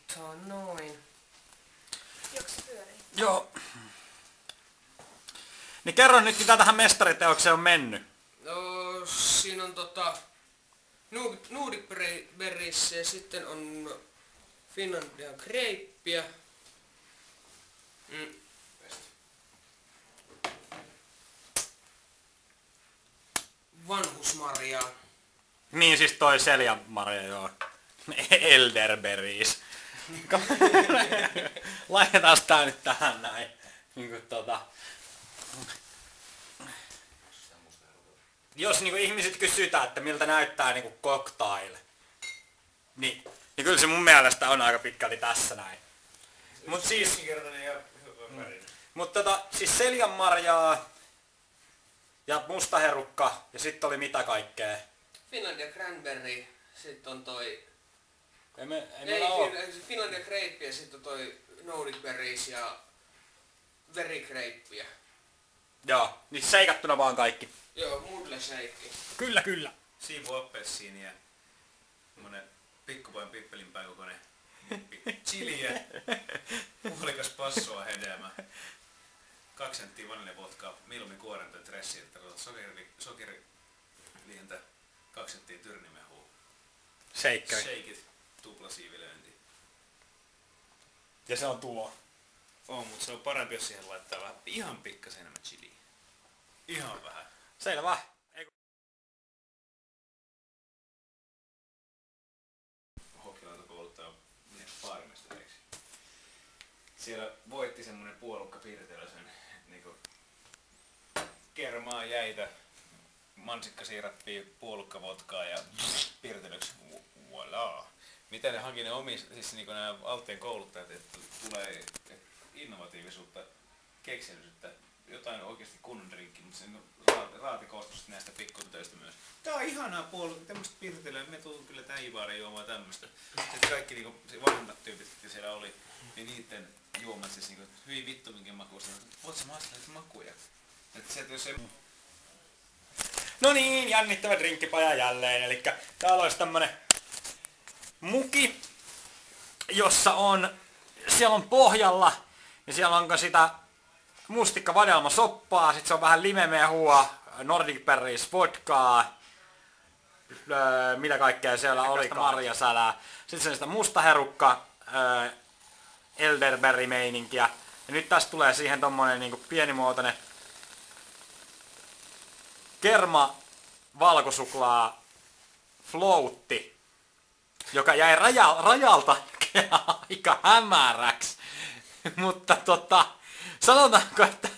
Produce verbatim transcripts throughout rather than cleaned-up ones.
Tuo noin. Joks se pyörii? Joo. Niin kerro nyt, mitä tähän mestariteokseen on mennyt. No, siinä on tota... Nordic Berries ja sitten on Finlandia Grapeia. Mm. Vanhusmarjaa. Niin siis toi Seljamarja, joo. Elderberries. Laitetaan tää nyt tähän näin. Niinku tota... Jos niinku ihmiset kysytään, että miltä näyttää niinku cocktail, niin, niin kyllä se mun mielestä on aika pitkälti tässä näin. Mut siis... Mm. Mut tota, siis Seljanmarjaa ja mustaherukka ja sitten oli mitä kaikkea. Finlandia Cranberry, sitten on toi... Ei, me, ei, ei meillä oo. Finlandia Grape ja sitten on toi Nordic Berries ja Very Grapeia. Joo, niin seikattuna vaan kaikki. Joo, mulle seikki. Kyllä, kyllä. Siivu appelsiini ja semmonen pikkupojan pippelinpään kokoinen chiliä, puolikas passoa hedelmä, kaksi senttiä vaniljavodkaa, mieluummin kuorenta dressiä, sokeri, sokerilientä, kaksi senttiä tyrnimehua, Shakeri. shakeit, tuplasiivilöinti. Ja se on tuo. On, mutta se on parempi, jos siihen laittaa vähän, ihan pikkasen enemmän chiliä. Ihan vähän. Selvä. Hokilalta kouluttaa baarimestariksi. Siellä voitti semmonen puolukka Pirtelösen niinku kermaa jäitä, mansikkasiirappia, puolukkavodkaa ja Pirtelöksi voilà. Mitä ne haki ne omis, siis niinku nämä Alttien kouluttajat, että tulee innovatiivisuutta, keksellisyyttä, jotain oikeesti kunnon drinkki, mutta sen raatikoostusta näistä pikkutöistä myös. Tää on ihanaa puolukka, tämmöstä Pirtelöä, me tuu kyllä tää Ivaari juomaan tämmöstä. Sitten kaikki niinku vanhat tyypit, jotka siellä oli, niin niitten juomat siis niinku hyvin vittuminkin makuista. Voit sä maistaa näitä makuja? Että sieltä jos ei... No niin, jännittävä drinkkipaja jälleen. Elikkä täällä olisi tämmönen muki, jossa on, siellä on pohjalla, ja siellä onko sitä mustikka-vadelmasoppaa, sit se on vähän limemehua, Nordic Berries vodkaa, öö, mitä kaikkea siellä oli, marjasälää. Sitten se on sitä mustaherukka, öö, elderberry-meininkiä. Ja nyt tästä tulee siihen tommonen niinku pienimuotoinen kerma valkosuklaa floatti, joka jäi raja, rajalta aika hämäräksi. Mutta tota, sanotaanko, että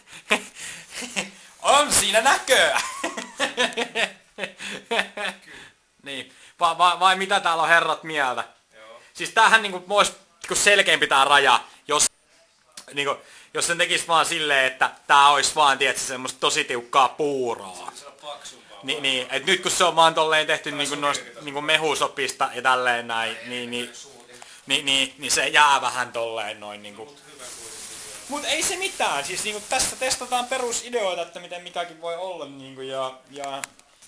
on siinä näköä. Niin, vai, vai, vai mitä täällä on herrat mieltä? Joo. Siis tämähän niinku olisi selkeämpi tää raja, jos, niinku, jos sen tekis vaan silleen, että tää olisi vaan tietysti semmoista tosi tiukkaa puuroa. Se on paksumpaa. Ni, niin, et nyt kun se on vaan tolleen tehty niinku noista niinku mehusopista ja tälleen näin, niin, niin, niin, niin, niin se jää vähän tolleen noin niinku. Mut ei se mitään, siis niinku tässä testataan perusideoita, että miten mikäkin voi olla niinku ja... ja...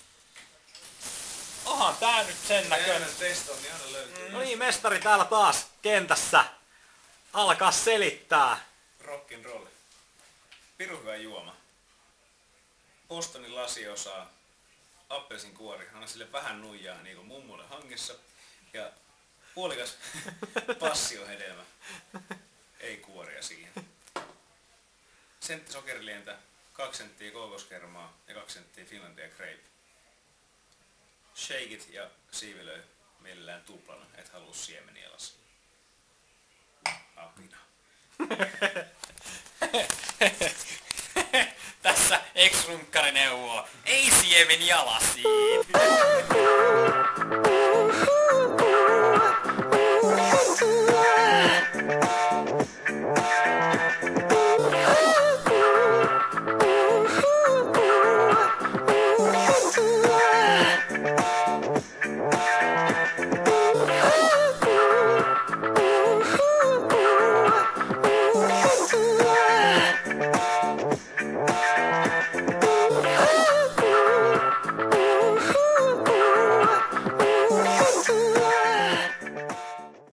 Onhan tää nyt sen näköinen. Testaa, niin aina löytyy. No niin, mestari täällä taas kentässä. Alkaa selittää. Rock'n'roll. Pirun hyvä juoma. Bostonin lasiosaa. Appelsin kuori. Anna sille vähän nuijaa niin kuin mummulle hangessa. Ja puolikas passiohedelmä. Ei kuoria siihen. Sentti sokerilientä, kaksi senttiä kookoskermaa ja kaksi senttiä Finlandia Grape. Shakeit ja siivilöi mielellään tuplana, et halua siemeniä lasia. Apina. Tässä ex-runkkari neuvoo. Ei siemeniä lasiin.